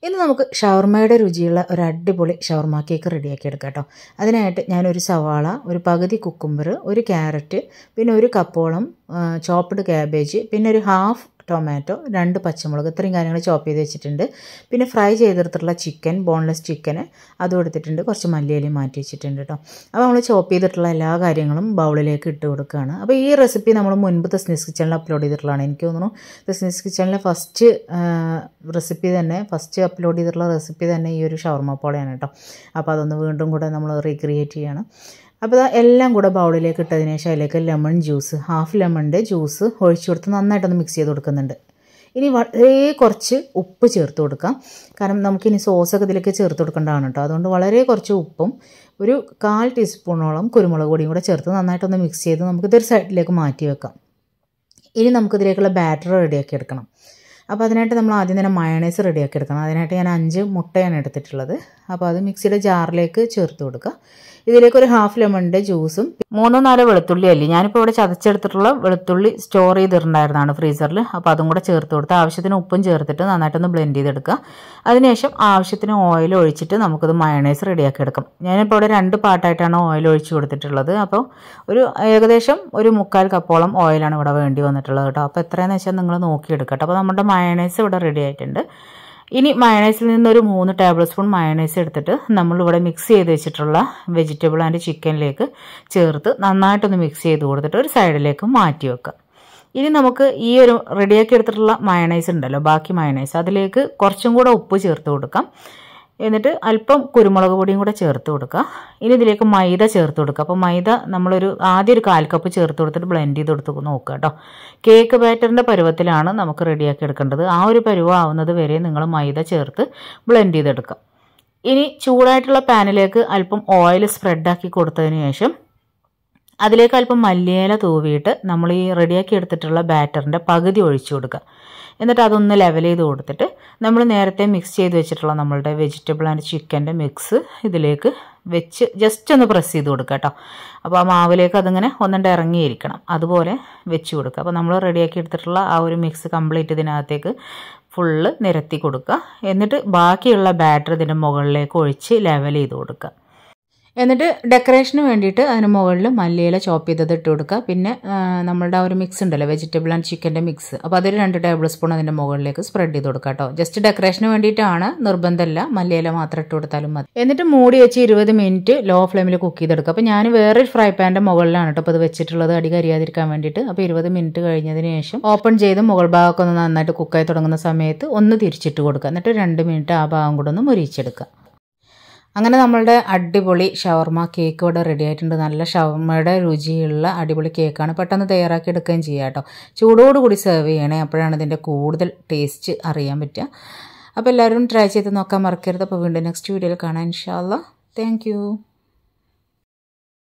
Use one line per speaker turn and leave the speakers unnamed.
ഇനി നമുക്ക് ഷവർമയുടെ രുചിയുള്ള ഒരു അടിപൊളി ഷവർമ കേക്ക് റെഡിയാക്കി എടുക്കാം കേട്ടോ. അതിനായിട്ട് ഞാനൊരു സവാള, ഒരു പകുതി കുക്കുംബർ, ഒരു ക്യാരറ്റ്, പിന്നെ ഒരു കപ്പോളം ചോപ്പ്ഡ് ക്യാബേജ്, പിന്നെ ഒരു ഹാഫ് ടൊമാറ്റോ, 2 പച്ചമുളക്, ഇത്രയും കാര്യങ്ങൾ ചോപ്പ് ചെയ്ത് വെച്ചിട്ടുണ്ട്. പിന്നെ ഫ്രൈ ചെയ്തെടുത്തിട്ടുള്ള ചിക്കൻ, ബോൺലെസ് ചിക്കന് അതും എടുത്തിട്ടുണ്ട്. കുറച്ച് മല്ലിയിലയും മാറ്റി വെച്ചിട്ടുണ്ട് കേട്ടോ. അപ്പോൾ നമ്മൾ ചോപ്പ് ചെയ്തിട്ടുള്ള എല്ലാ കാര്യങ്ങളും ബൗളിലേക്ക് ഇട്ട് കൊടുക്കുകയാണ്. അപ്പോൾ ഈ റെസിപ്പി നമ്മൾ മുൻപ് തസ്നീസ് കിച്ചണിൽ അപ്ലോഡ് ചെയ്തിട്ടുള്ളതാണ്. എനിക്ക് തോന്നുന്നു തസ്നീസ് കിച്ചണിലെ ഫസ്റ്റ് അപ്ലോഡ് ചെയ്തിട്ടുള്ള റെസിപ്പി തന്നെ ഈ ഒരു ഷവർമ പോളയാണ് കേട്ടോ. അപ്പോൾ അതൊന്ന് വീണ്ടും കൂടെ നമ്മൾ റീക്രിയേറ്റ് ചെയ്യണം. അപ്പോൾ എല്ലാം കൂടെ ബൗളിലേക്ക് ഇട്ടതിന് ശേഷം അതിലേക്ക് ലെമൺ ജ്യൂസ്, ഹാഫ് ലെമണിൻ്റെ ജ്യൂസ് ഒഴിച്ചു കൊടുത്ത് നന്നായിട്ടൊന്ന് മിക്സ് ചെയ്ത് കൊടുക്കുന്നുണ്ട്. ഇനി വളരെ കുറച്ച് ഉപ്പ് ചേർത്ത് കൊടുക്കാം. കാരണം നമുക്കിനി സോസൊക്കെ ഇതിലേക്ക് ചേർത്ത് കൊടുക്കേണ്ടതാണ് കേട്ടോ. അതുകൊണ്ട് വളരെ കുറച്ച് ഉപ്പും ഒരു 1/4 ടീസ്പൂണോളം കുരുമുളക് പൊടിയും കൂടെ ചേർത്ത് നന്നായിട്ടൊന്ന് മിക്സ് ചെയ്ത് നമുക്കിതൊരു സൈഡിലേക്ക് മാറ്റി വെക്കാം. ഇനി നമുക്കിതിലേക്കുള്ള ബാറ്റർ റെഡിയാക്കി എടുക്കണം. അപ്പോൾ അതിനായിട്ട് നമ്മൾ ആദ്യം തന്നെ മയണൈസ് റെഡിയാക്കി എടുക്കണം. അതിനായിട്ട് ഞാൻ 5 മുട്ടയാണ് എടുത്തിട്ടുള്ളത്. അപ്പോൾ അത് മിക്സിയുടെ ജാറിലേക്ക് ചേർത്ത് കൊടുക്കുക. ഇതിലേക്ക് ഒരു ഹാഫ് ലെമണിൻ്റെ ജ്യൂസും 3-4 വെളുത്തുള്ളി അല്ലി, ഞാനിപ്പോൾ ഇവിടെ ചതച്ചെടുത്തിട്ടുള്ള വെളുത്തുള്ളി സ്റ്റോർ ചെയ്തിട്ടുണ്ടായിരുന്നതാണ് ഫ്രീസറിൽ. അപ്പോൾ അതും കൂടെ ചേർത്ത് കൊടുത്ത് ആവശ്യത്തിന് ഉപ്പും ചേർത്തിട്ട് നന്നായിട്ടൊന്ന് ബ്ലെൻഡ് ചെയ്തെടുക്കുക. അതിനുശേഷം ആവശ്യത്തിന് ഓയിൽ ഒഴിച്ചിട്ട് നമുക്കത് മയണൈസ് റെഡിയാക്കി എടുക്കാം. ഞാനിപ്പോൾ ഇവിടെ 2 പാർട്ടായിട്ടാണ് ഓയിൽ ഒഴിച്ച് കൊടുത്തിട്ടുള്ളത്. അപ്പോൾ ഏകദേശം ഒരു 3/4 കപ്പോളം ഓയിലാണ് ഇവിടെ വേണ്ടി വന്നിട്ടുള്ളത് കേട്ടോ. അപ്പോൾ എത്രയാണെന്ന് വെച്ചാൽ നിങ്ങൾ നോക്കിയെടുക്കട്ടെ. അപ്പോൾ നമ്മുടെ മയണൈസ് ഇവിടെ റെഡി ആയിട്ടുണ്ട്. ഇനി മയണൈസിൽ നിന്നൊരു 3 ടേബിൾ സ്പൂൺ മയണൈസ് എടുത്തിട്ട് നമ്മളിവിടെ മിക്സ് ചെയ്ത് വെച്ചിട്ടുള്ള വെജിറ്റബിൾ ആൻഡ് ചിക്കനിലേക്ക് ചേർത്ത് നന്നായിട്ടൊന്ന് മിക്സ് ചെയ്ത് കൊടുത്തിട്ട് ഒരു സൈഡിലേക്ക് മാറ്റി വെക്കാം. ഇനി നമുക്ക് ഈ ഒരു റെഡിയാക്കി എടുത്തിട്ടുള്ള മയണൈസ് ഉണ്ടല്ലോ, ബാക്കി മയണൈസ്, അതിലേക്ക് കുറച്ചും കൂടെ ഉപ്പ് ചേർത്ത് കൊടുക്കാം. എന്നിട്ട് അല്പം കുരുമുളക് പൊടിയും കൂടെ ചേർത്ത് കൊടുക്കുക. ഇനി ഇതിലേക്ക് മൈദ ചേർത്ത് കൊടുക്കുക. അപ്പോൾ മൈദ നമ്മളൊരു ആദ്യം ഒരു 1/4 കപ്പ് ചേർത്ത് കൊടുത്തിട്ട് ബ്ലെൻഡ് ചെയ്ത് കൊടുത്ത് നോക്കുക കേട്ടോ. കേക്ക് ബാറ്ററിൻ്റെ പരുവത്തിലാണ് നമുക്ക് റെഡിയാക്കി എടുക്കേണ്ടത്. ആ ഒരു പരുവാവുന്നത് വരെ നിങ്ങൾ മൈദ ചേർത്ത് ബ്ലെൻഡ് ചെയ്തെടുക്കുക. ഇനി ചൂടായിട്ടുള്ള പാനിലേക്ക് അല്പം ഓയിൽ സ്പ്രെഡാക്കി കൊടുത്തതിന് ശേഷം അതിലേക്ക് അല്പം മല്ലിയില തൂവിയിട്ട് നമ്മൾ ഈ റെഡിയാക്കി എടുത്തിട്ടുള്ള ബാറ്ററിൻ്റെ പകുതി ഒഴിച്ചു കൊടുക്കുക. എന്നിട്ട് അതൊന്ന് ലെവൽ ചെയ്ത് കൊടുത്തിട്ട് നമ്മൾ നേരത്തെ മിക്സ് ചെയ്ത് വെച്ചിട്ടുള്ള നമ്മളുടെ വെജിറ്റബിൾ ആൻഡ് ചിക്കൻ്റെ മിക്സ് ഇതിലേക്ക് വെച്ച് ജസ്റ്റ് ഒന്ന് പ്രസ് ചെയ്ത് കൊടുക്കുക കേട്ടോ. അപ്പോൾ ആ മാവിലേക്ക് അതിങ്ങനെ ഒന്നുകൊണ്ട് ഇറങ്ങിയിരിക്കണം, അതുപോലെ വെച്ച് കൊടുക്കുക. അപ്പോൾ നമ്മൾ റെഡിയാക്കി എടുത്തിട്ടുള്ള ആ ഒരു മിക്സ് കംപ്ലീറ്റ് ഇതിനകത്തേക്ക് ഫുള്ള് നിരത്തി കൊടുക്കുക. എന്നിട്ട് ബാക്കിയുള്ള ബാറ്റർ ഇതിൻ്റെ മുകളിലേക്ക് ഒഴിച്ച് ലെവൽ ചെയ്ത് കൊടുക്കുക. എന്നിട്ട് ഡെക്കറേഷന് വേണ്ടിയിട്ട് അതിന് മുകളിൽ മല്ലിയില ചോപ്പ് ചെയ്തത് ഇട്ട് കൊടുക്കുക. പിന്നെ നമ്മളുടെ ആ ഒരു മിക്സ് ഉണ്ടല്ലോ, വെജിറ്റബിൾ ആൻഡ് ചിക്കൻ്റെ മിക്സ്, അപ്പോൾ അതൊരു 2 ടേബിൾ സ്പൂൺ അതിൻ്റെ മുകളിലേക്ക് സ്പ്രെഡ് ചെയ്ത് കൊടുക്കുക കേട്ടോ. ജസ്റ്റ് ഡെക്കറേഷന് വേണ്ടിയിട്ടാണ്, നിർബന്ധമല്ല, മല്ലിയില മാത്രം ഇട്ട് കൊടുത്താലും മതി. എന്നിട്ട് മൂടി വെച്ച് 20 മിനിറ്റ് ലോ ഫ്ലെയിമിൽ കുക്ക് ചെയ്തെടുക്കുക. അപ്പോൾ ഞാൻ വേറൊരു ഫ്രൈ പാൻ്റെ മുകളിലാണ് കേട്ടോ അപ്പോൾ ഇത് വെച്ചിട്ടുള്ളത്, അടി കരിയാതിരിക്കാൻ വേണ്ടിയിട്ട്. അപ്പോൾ 20 മിനിറ്റ് കഴിഞ്ഞതിന് ശേഷം ഓപ്പൺ ചെയ്ത് മുകൾ ഭാഗമൊക്കെ ഒന്ന് നന്നായിട്ട് കുക്കായി തുടങ്ങുന്ന സമയത്ത് ഒന്ന് തിരിച്ചിട്ട് കൊടുക്കുക. എന്നിട്ട് 2 മിനിറ്റ് ആ ഭാഗം കൂടെ ഒന്ന് മുരിച്ചെടുക്കുക. അങ്ങനെ നമ്മളുടെ അടിപൊളി ഷവർമ കേക്ക് ഇവിടെ റെഡി ആയിട്ടുണ്ട്. നല്ല ഷവർമയുടെ രുചിയുള്ള അടിപൊളി കേക്കാണ്. പെട്ടെന്ന് തയ്യാറാക്കി എടുക്കുകയും ചെയ്യാം കേട്ടോ. ചൂടോടുകൂടി സെർവ് ചെയ്യണേ, അപ്പോഴാണ് ഇതിൻ്റെ കൂടുതൽ ടേസ്റ്റ് അറിയാൻ പറ്റുക. അപ്പോൾ എല്ലാവരും ട്രൈ ചെയ്ത് നോക്കാൻ മറക്കരുത്. അപ്പോൾ വീണ്ടും നെക്സ്റ്റ് വീഡിയോയിൽ കാണാം ഇൻഷാ അല്ലാഹ്. Thank you.